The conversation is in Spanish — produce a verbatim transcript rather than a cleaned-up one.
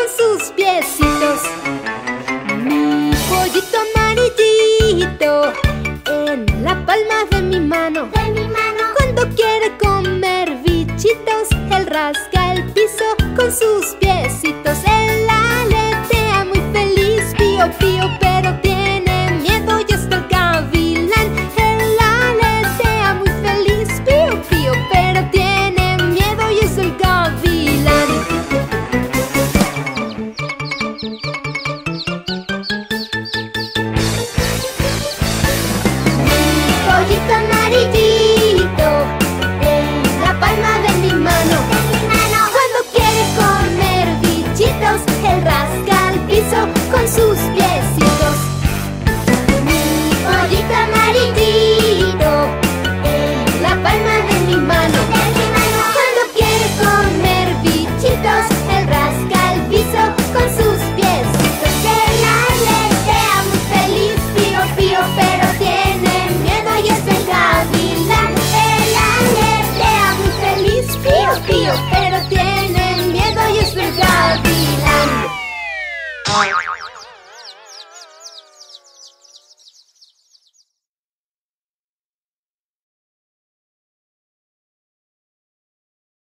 con sus piecitos. Mi pollito amarillito en la palma de mi mano. De mi mano. Cuando quiere comer bichitos, él rasca el piso con sus piecitos. Él aletea muy feliz, pío pío, pero tiene miedo y está el gavilán. Él aletea muy feliz, pío pío, pero tiene miedo y es el gavilán. Mi pollito amarillito en la palma de mi mano. Cuando quiere comer bichitos, él rasca el piso con sus piecitos. Mi pollito amarillito en la palma de mi mano. Cuando quiere comer bichitos, él rasca el piso con sus piecitos. Él aletea muy feliz, pío pío, pero tiene miedo y es el gavilán. Él aletea muy feliz, pío pío, pero tiene miedo y es el gavilán.